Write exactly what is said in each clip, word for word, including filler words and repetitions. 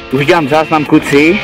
Už dělám záznam, kluci.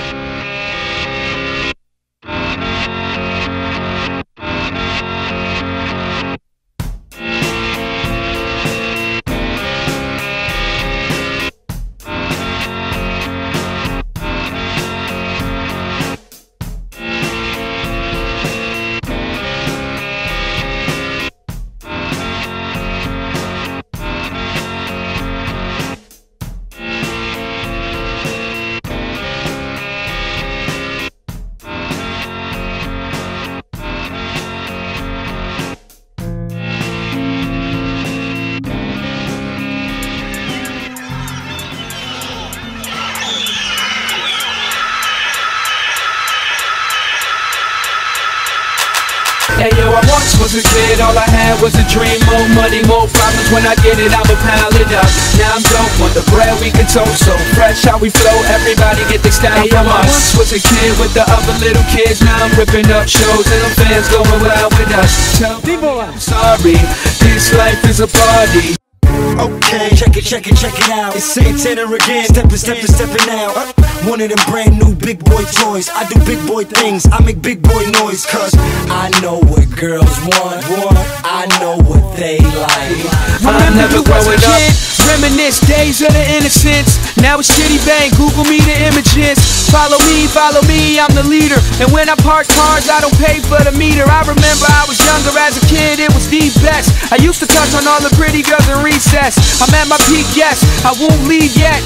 Hey yo, I once was a kid, all I had was a dream. More money, more problems, when I get it, I'ma pile it up. Now I'm dope on the bread, we can toast so fresh how we flow, everybody get the style hey, from yo, us. I once was a kid with the other little kids, now I'm ripping up shows and the fans going wild with us. Tell people I'm sorry, this life is a party. Okay, check it, check it, check it out. It's Santana again, steppin', steppin', steppin' out. One of them brand new big boy toys. I do big boy things, I make big boy noise. Cause I know what girls want, want. I know what they like. I'm never growing up. Reminisce days of the innocence. Now it's Chitty Bang, Google me the images. Follow me, follow me, I'm the leader. And when I park cars, I don't pay for the meter. I remember I was younger as a kid, it was the best. I used to touch on all the pretty girls in recess. I'm at my peak, yes, I won't leave yet.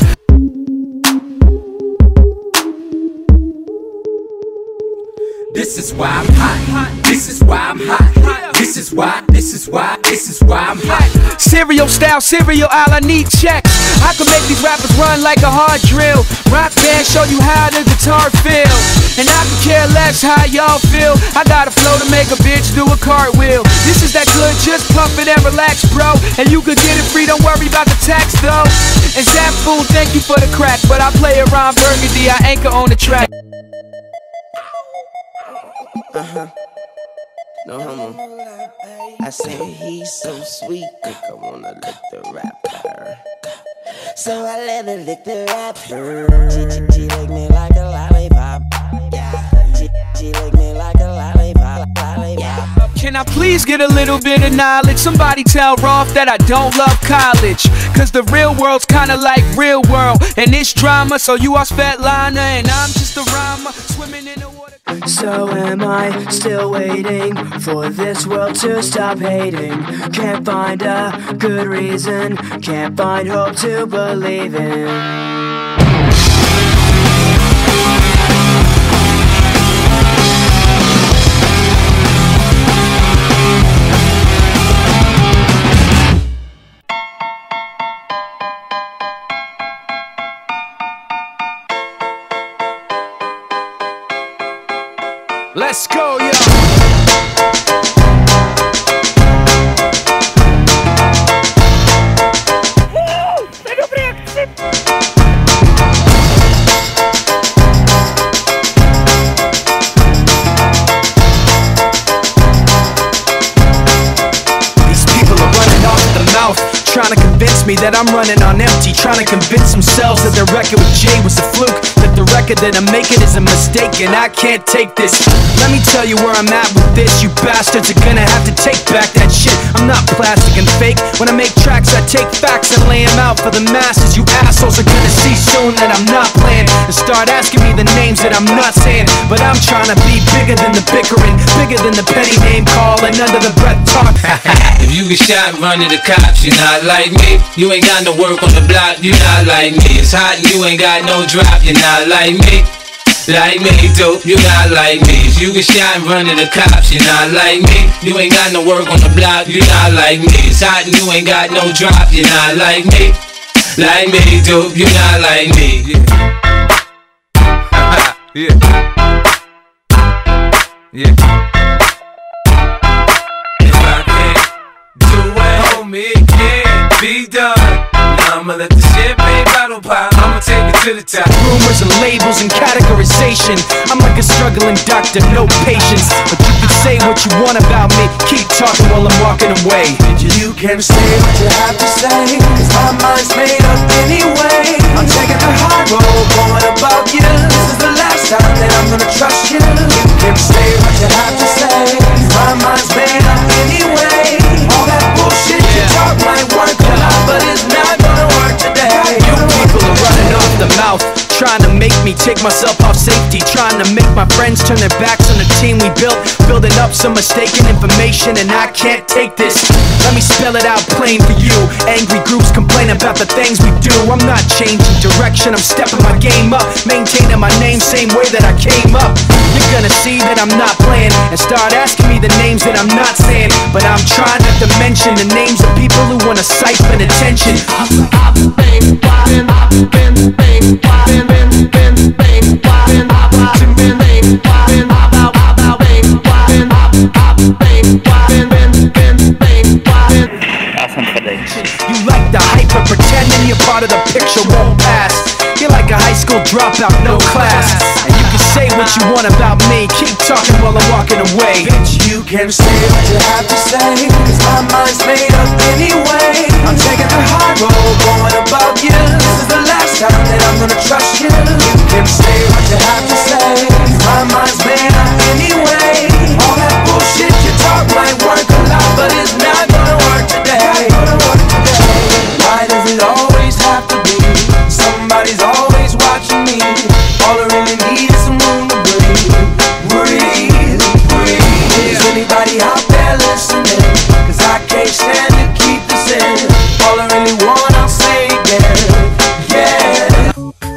This is why I'm hot. This is why I'm hot. This is why, this is why, this is why I'm hot. Cereal style, cereal aisle, I need checks. I can make these rappers run like a hard drill. Rock band, show you how the guitar feel. And I can care less how y'all feel. I got a flow to make a bitch do a cartwheel. This is that good, just pump it and relax, bro. And you could get it free, don't worry about the tax, though. And Zap Fool, thank you for the crack. But I play around Burgundy, I anchor on the track. Uh-huh. No homo. I say he's so sweet, think I wanna lick the rapper. So I let her lick the rapper. She, she, she lick me like a lollipop. Yeah. She, she lick me like a lollipop. Lollipop. Can I please get a little bit of knowledge? Somebody tell Rolf that I don't love college. Cause the real world's kinda like real world. And it's drama, so you are Svetlana and I'm just a rhymer swimming in the water. So am I still waiting for this world to stop hating? Can't find a good reason, can't find hope to believe in. Let's go, yo! Trying to convince me that I'm running on empty, trying to convince themselves that their record with Jay was a fluke, that the record that I'm making is a mistake and I can't take this. Let me tell you where I'm at with this. You bastards are gonna have to take back that shit. I'm not plastic and fake. When I make tracks I take facts and lay them out for the masses. You assholes are gonna see soon that I'm not playing and start asking me the names that I'm not saying. But I'm trying to be bigger than the bickering, bigger than the petty name calling under the breath talk. If you get shot in front of the cops, you're not like me. You ain't got no work on the block, you not like me. It's hot and you ain't got no drop, you're not like me. Like me, dope, you not like me. If you get shot in front of the cops, you're not like me. You ain't got no work on the block, you not like me. It's hot and you ain't got no drop, you're not like me. Like me, dope, you not like me. Yeah. Yeah. If I can't do it, homie, it can't be done. Now I'ma let the champagne bottle pop, I'ma take it to the top. Rumors and labels and categorization, I'm like a struggling doctor, no patience. But you can say what you want about me, keep talking while I'm walking away. You can say what you have to say, cause my mind's made up anyway. I'm taking the high road, going up take myself off safety, trying to make my friends turn their backs on the team we built, building up some mistaken information, and I can't take this. Let me spell it out plain for you. Angry groups complain about the things we do. I'm not changing direction, I'm stepping my game up, maintaining my name same way that I came up. You're gonna see that I'm not playing and start asking me the names that I'm not saying, but I'm trying not to mention the names of people who wanna siphon attention. I've been wildin', I've been, been, wildin', been, been, been, wildin', I've been, been, been, wildin', I've been, I've been, wildin', I've been, wildin', been, been, been, wildin'. You like the hype of pretending you're part of the picture won't pass. You're like a high school dropout, no class. And you can say what you want about me, keep talking while I'm walking away. Bitch, you can say what you have to say, cause my mind's made up anyway. I'm taking the high road, going above you. This is the last time that I'm gonna trust you. You can say what you have to say, cause my mind's made up anyway. All that bullshit you talk might work a lot, but it's not gonna work today. Why does it always have to be somebody's always watching me? All I really need is some room to breathe, breathe, breathe. Is anybody out there listening? Cause I can't stand to keep this in. All I really want, I'll say again, yeah.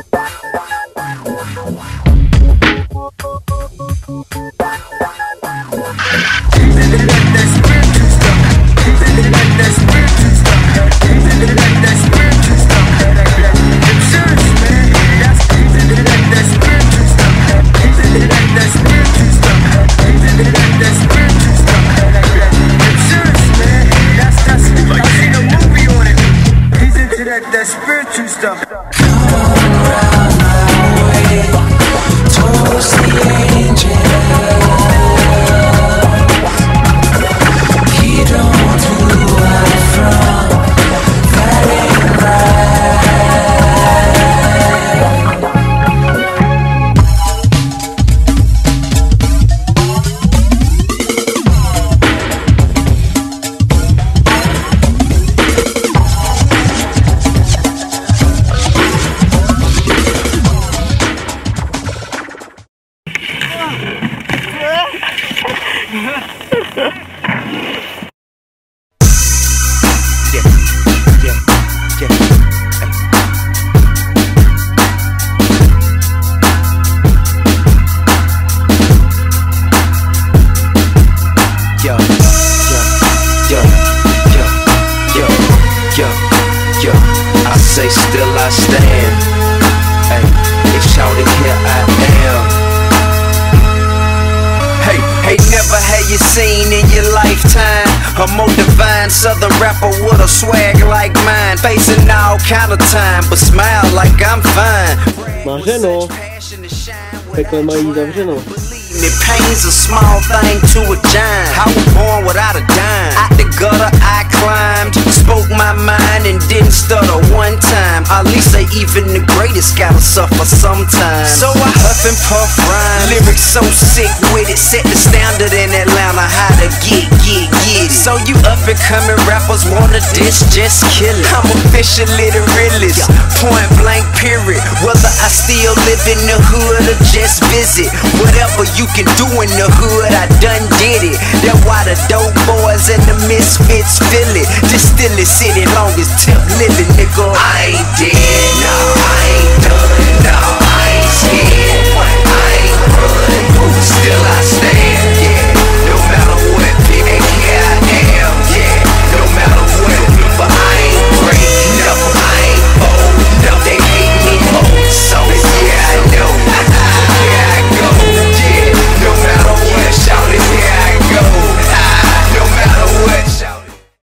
That spiritual stuff. Come around my way, towards the angel. He don't know where I'm from, that ain't right. Say still I stand. Hey, they shouted here I am. Hey, hey, never had you seen in your lifetime a more divine southern rapper with a swag like mine, facing all kind of time, but smile like I'm fine. Marzeno, Pekle mají zavřeno. Me pain's a small thing to a giant. I was born without a dime. Out the gutter I climbed, spoke my mind and didn't stutter one time. At least say even the greatest gotta suffer sometimes. So I huff and puff rhyme, lyrics so sick with it, set the standard in Atlanta how to get, get, get it. So you up and coming rappers wanna diss, just kill it. I'm officially the realest, point blank period. Whether I still live in the hood or just visit, whatever you can do in the hood, I done did it. That's why the dope boys and the misfits feel it. Distill it, city long as tip living, nigga. I ain't dead, nah.